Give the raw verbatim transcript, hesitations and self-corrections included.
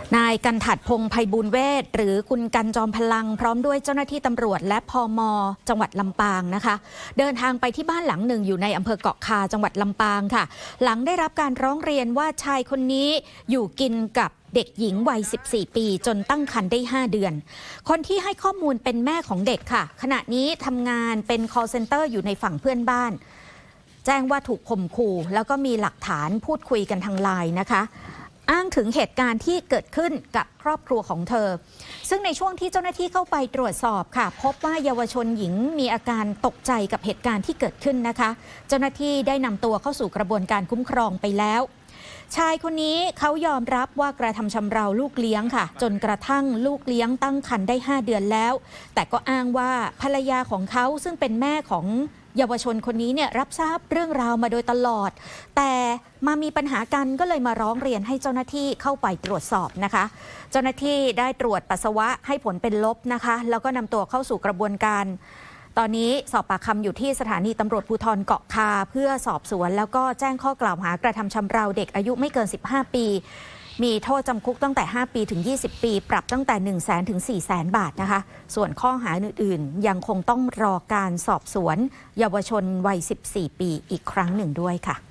นายกันถัดพงษ์ไพบูลย์เวชหรือคุณกันจอมพลังพร้อมด้วยเจ้าหน้าที่ตำรวจและพม.จังหวัดลำปางนะคะเดินทางไปที่บ้านหลังหนึ่งอยู่ในอำเภอเกาะคาจังหวัดลำปางค่ะหลังได้รับการร้องเรียนว่าชายคนนี้อยู่กินกับเด็กหญิงวัยสิบสี่ปีจนตั้งครรภ์ได้ห้าเดือนคนที่ให้ข้อมูลเป็นแม่ของเด็กค่ะขณะนี้ทำงานเป็น call center อยู่ในฝั่งเพื่อนบ้านแจ้งว่าถูกข่มขู่แล้วก็มีหลักฐานพูดคุยกันทางไลน์นะคะอ้างถึงเหตุการณ์ที่เกิดขึ้นกับครอบครัวของเธอซึ่งในช่วงที่เจ้าหน้าที่เข้าไปตรวจสอบค่ะพบว่าเยาวชนหญิงมีอาการตกใจกับเหตุการณ์ที่เกิดขึ้นนะคะเจ้าหน้าที่ได้นำตัวเข้าสู่กระบวนการคุ้มครองไปแล้วชายคนนี้เขายอมรับว่ากระทำชำเราลูกเลี้ยงค่ะจนกระทั่งลูกเลี้ยงตั้งครรภ์ได้ห้าเดือนแล้วแต่ก็อ้างว่าภรรยาของเขาซึ่งเป็นแม่ของเยาวชนคนนี้เนี่ยรับทราบเรื่องราวมาโดยตลอดแต่มามีปัญหากันก็เลยมาร้องเรียนให้เจ้าหน้าที่เข้าไปตรวจสอบนะคะเจ้าหน้าที่ได้ตรวจปัสสาวะให้ผลเป็นลบนะคะแล้วก็นำตัวเข้าสู่กระบวนการตอนนี้สอบปากคำอยู่ที่สถานีตำรวจภูธรเกาะคาเพื่อสอบสวนแล้วก็แจ้งข้อกล่าวหากระทำชำเราเด็กอายุไม่เกินสิบห้าปีมีโทษจำคุกตั้งแต่ห้าปีถึงยี่สิบปีปรับตั้งแต่ หนึ่งแสน ถึง สี่แสน บาทนะคะส่วนข้อหาอื่นๆยังคงต้องรอการสอบสวนเยาวชนวัยสิบสี่ปีอีกครั้งหนึ่งด้วยค่ะ